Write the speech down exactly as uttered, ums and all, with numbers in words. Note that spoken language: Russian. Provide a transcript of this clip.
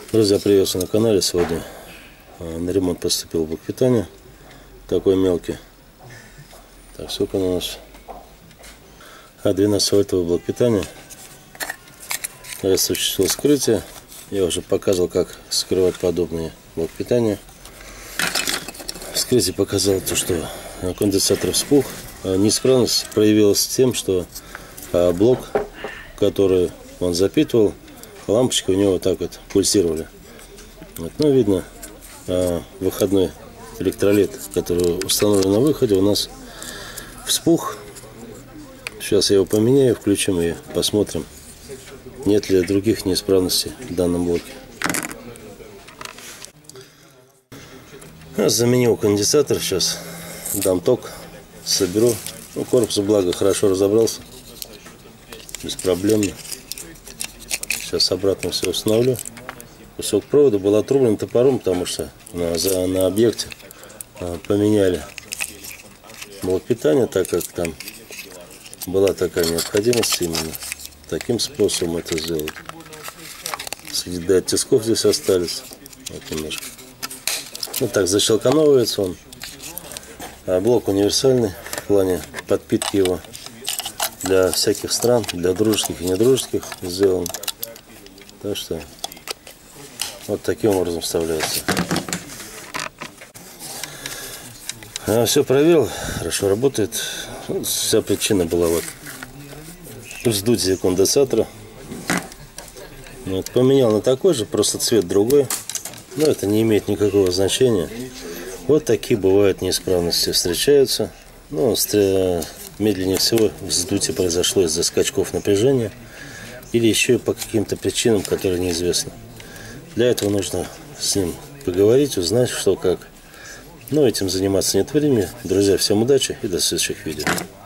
Друзья, приветствую на канале. Сегодня на ремонт поступил блок питания. Такой мелкий. Так, сколько у нас? А двенадцать вольтовый блок питания. Я осуществил вскрытие. Я уже показывал, как скрывать подобные блок питания. Вскрытие показало то, что конденсатор вспух. Неисправность проявилась тем, что блок, который он запитывал, лампочки у него вот так вот пульсировали. Вот, ну, видно, выходной электролит, который установлен на выходе, у нас вспух. Сейчас я его поменяю, включим и посмотрим, нет ли других неисправностей в данном блоке. Заменил конденсатор, сейчас дам ток, соберу. Ну, корпус, благо, хорошо разобрался, беспроблемно. Сейчас обратно все установлю. Кусок провода был отрублен топором, потому что на, за, на объекте а, поменяли блок питания, так как там была такая необходимость именно таким способом это сделать. Следы от тисков здесь остались. Вот немножко. Ну так, защелкановывается он. А блок универсальный в плане подпитки его для всяких стран, для дружеских и недружеских сделан. Так что вот таким образом вставляется. А, все проверил, хорошо работает. Ну, вся причина была вот вздутие конденсатора. Вот, поменял на такой же, просто цвет другой. Но это не имеет никакого значения. Вот такие бывают неисправности встречаются. Ну, медленнее всего вздутие произошло из-за скачков напряжения. Или еще и по каким-то причинам, которые неизвестны. Для этого нужно с ним поговорить, узнать, что как. Но этим заниматься нет времени. Друзья, всем удачи и до следующих видео.